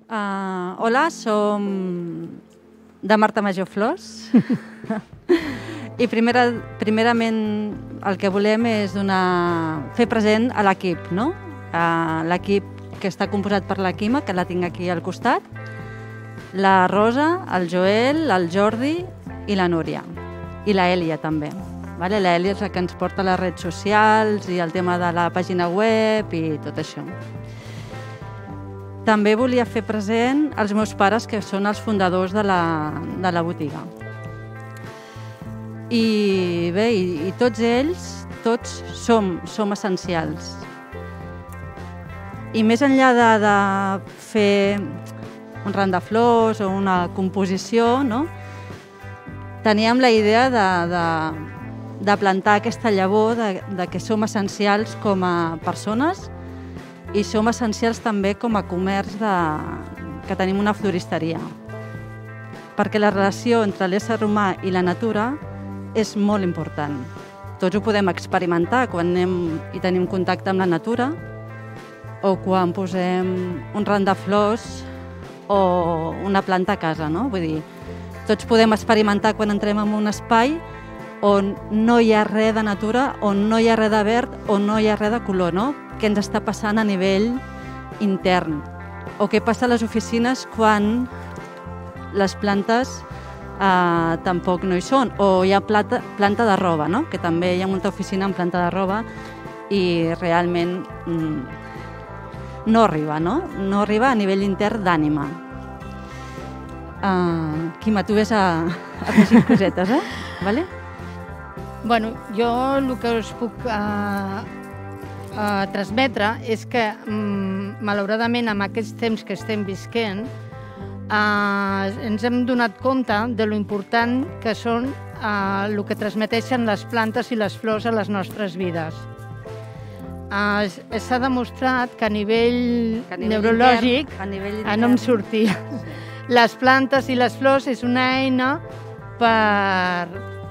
Hola, som de Marta Major Flors i primerament el que volem és fer present a l'equip, no? L'equip que està composat per la Quima, que la tinc aquí al costat, la Rosa, el Joel, el Jordi i la Núria. I la Èlia també. La Èlia és la que ens porta les redes socials i el tema de la pàgina web i tot això. També volia fer present els meus pares, que són els fundadors de la botiga. I bé, i tots ells, tots som essencials. I més enllà de fer un ram de flors o una composició, no? Teníem la idea de plantar aquesta llavor de que som essencials com a persones i som essencials també com a comerç que tenim una floristeria. Perquè la relació entre l'ésser humà i la natura és molt important. Tots ho podem experimentar quan anem i tenim contacte amb la natura o quan posem un ram de flors o una planta a casa, no? Vull dir, tots podem experimentar quan entrem en un espai on no hi ha res de natura, on no hi ha res de verd, on no hi ha res de color, no? Què ens està passant a nivell intern. O què passa a les oficines quan les plantes tampoc no hi són. O hi ha planta de roba, no? Que també hi ha molta oficina amb planta de roba i realment no arriba, no? No arriba a nivell intern d'ànima. Quima, tu ves a afegir cosetes, Vale? Bueno, jo el que us puc transmetre és que, malauradament, amb aquests temps que estem visquent, ens hem donat compte de lo important que són el que transmeteixen les plantes i les flors a les nostres vides. S'ha demostrat que a nivell neurològic, no em sortia, les plantes i les flors és una eina per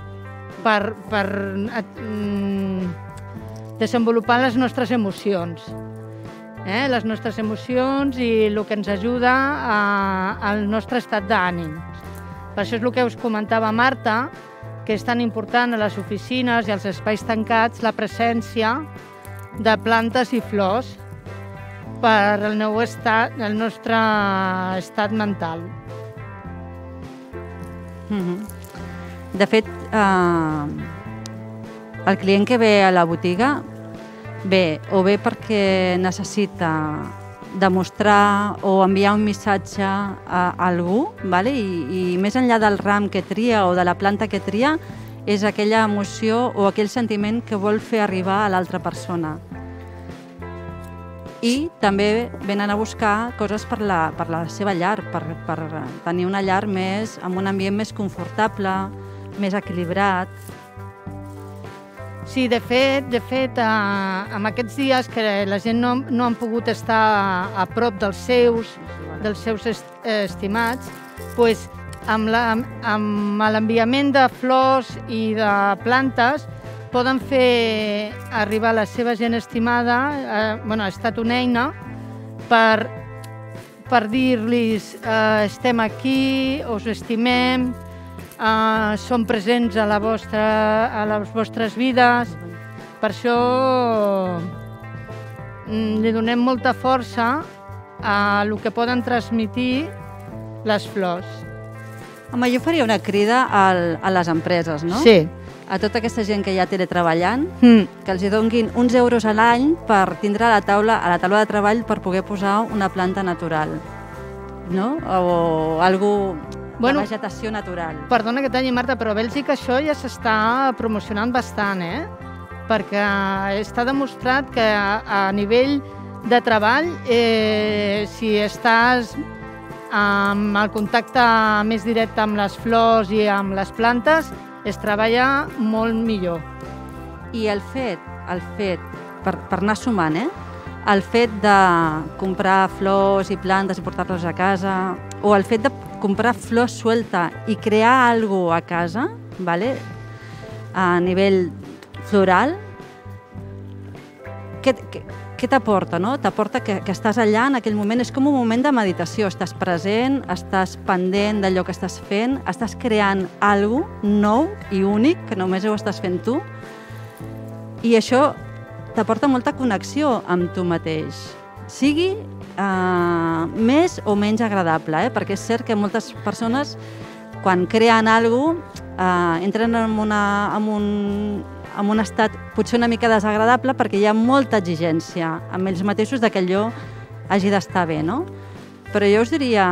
desenvolupar les nostres emocions. Les nostres emocions i el que ens ajuda al nostre estat d'ànim. Per això és el que us comentava Marta, que és tan important a les oficines i als espais tancats la presència de plantes i flors per al nostre estat mental. De fet, el client que ve a la botiga ve o bé perquè necessita demostrar o enviar un missatge a algú, i més enllà del ram que tria o de la planta que tria, és aquella emoció o aquell sentiment que vol fer arribar a l'altra persona. I també venen a buscar coses per la seva llar, per tenir una llar amb un ambient més confortable, més equilibrat. Sí, de fet, en aquests dies que la gent no han pogut estar a prop dels seus estimats, doncs, amb l'enviament de flors i de plantes poden fer arribar a la seva gent estimada, ha estat una eina per dir-los estem aquí, us estimem, som presents a les vostres vides. Per això li donem molta força a el que poden transmetir les flors. Home, jo faria una crida a les empreses, no? Sí. A tota aquesta gent que ja teletreballant, que els donguin uns euros a l'any per tindre a la taula de treball per poder posar una planta natural, no? O algú de vegetació natural. Perdona que talli, Marta, però a Bèlgica això ja s'està promocionant bastant, perquè està demostrat que a nivell de treball, si estàs amb el contacte més directe amb les flors i amb les plantes, es treballa molt millor. I el fet, per anar sumant, el fet de comprar flors i plantes i portar-les a casa, o el fet de comprar flors suelta i crear alguna cosa a casa, a nivell floral, què t'aporta, no? T'aporta que estàs allà en aquell moment, és com un moment de meditació, estàs present, estàs pendent d'allò que estàs fent, estàs creant alguna cosa nou i únic, que només ho estàs fent tu, i això t'aporta molta connexió amb tu mateix, sigui més o menys agradable, perquè és cert que moltes persones, quan creen alguna cosa, entren en un estat potser una mica desagradable perquè hi ha molta exigència amb ells mateixos que allò hagi d'estar bé, no? Però jo us diria,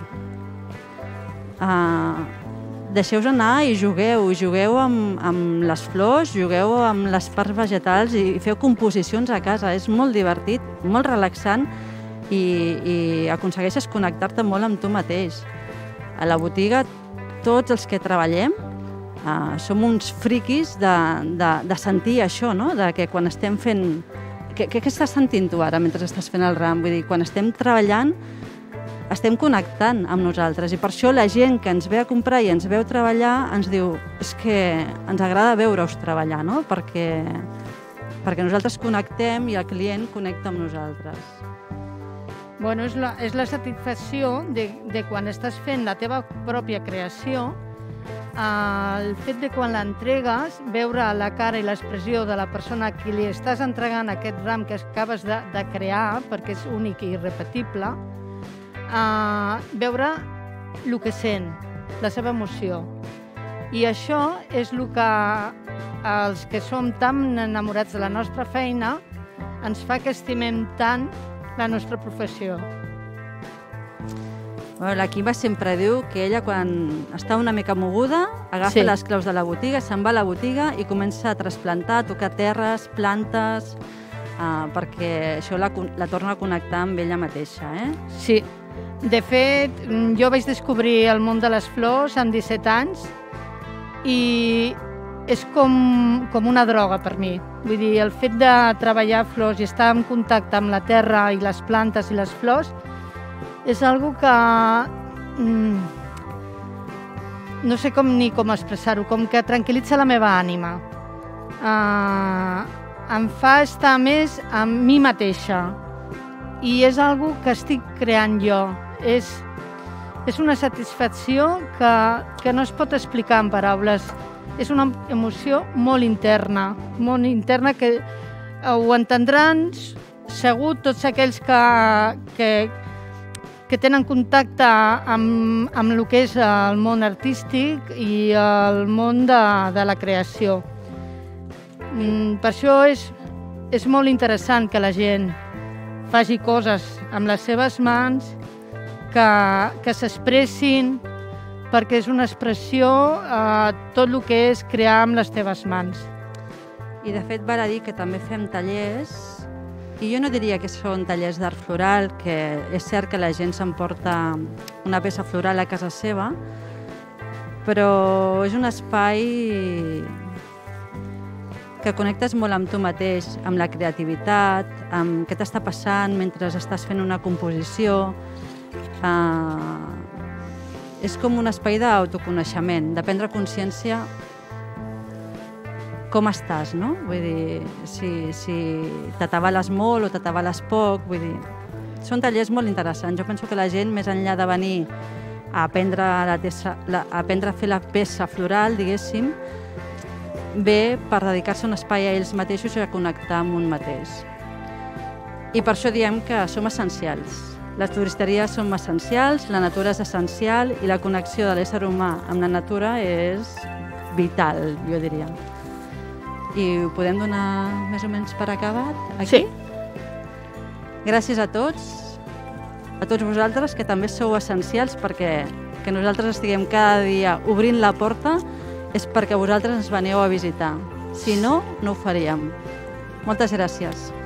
deixeu-vos anar i jugueu amb les flors, jugueu amb les parts vegetals i feu composicions a casa. És molt divertit, molt relaxant i aconsegueixes connectar-te molt amb tu mateix. A la botiga, tots els que treballem, som uns friquis de sentir això, no? De que quan estem fent... Què estàs sentint tu ara mentre estàs fent el ram? Vull dir, quan estem treballant, estem connectant amb nosaltres i per això la gent que ens ve a comprar i ens veu treballar ens diu és que ens agrada veure-us treballar, no? Perquè nosaltres connectem i el client connecta amb nosaltres. Bueno, és la satisfacció de quan estàs fent la teva pròpia creació, el fet de quan l'entregues, veure la cara i l'expressió de la persona a qui li estàs entregant aquest ram que acabes de crear, perquè és únic i irrepetible, veure el que sent, la seva emoció. I això és el que els que som tan enamorats de la nostra feina ens fa que estimem tant la nostra professió. Bueno, la Quima sempre diu que ella, quan està una mica moguda, agafa les claus de la botiga, se'n va a la botiga i comença a trasplantar, a tocar terres, plantes, perquè això la torna a connectar amb ella mateixa. Sí. De fet, jo vaig descobrir el món de les flors amb 17 anys i és com una droga per mi. Vull dir, el fet de treballar flors i estar en contacte amb la terra i les plantes i les flors és algo que no sé ni com expressar-ho, com que tranquil·litza la meva ànima. Em fa estar més amb mi mateixa i és algo que estic creant jo. És una satisfacció que no es pot explicar en paraules. És una emoció molt interna que ho entendran segur tots aquells que tenen contacte amb el que és el món artístic i el món de la creació. Per això és molt interessant que la gent faci coses amb les seves mans, que s'expressin, perquè és una expressió tot el que és crear amb les teves mans. I de fet val a dir que també fem tallers, i jo no diria que són tallers d'art floral, que és cert que la gent s'emporta una peça floral a casa seva, però és un espai que connectes molt amb tu mateix, amb la creativitat, amb què t'està passant mentre estàs fent una composició. És com un espai d'autoconeixement, de prendre consciència com estàs, no? Vull dir, si t'atabales molt o t'atabales poc, vull dir, són tallers molt interessants. Jo penso que la gent, més enllà de venir a aprendre a fer la peça floral, diguéssim, ve per dedicar-se un espai a ells mateixos i a connectar amb un mateix. I per això diem que som essencials. Les turisteries són essencials, la natura és essencial i la connexió de l'ésser humà amb la natura és vital, jo diria. I ho podem donar més o menys per acabat aquí? Sí. Gràcies a tots vosaltres, que també sou essencials, perquè que nosaltres estiguem cada dia obrint la porta és perquè vosaltres ens veniu a visitar. Si no, no ho faríem. Moltes gràcies.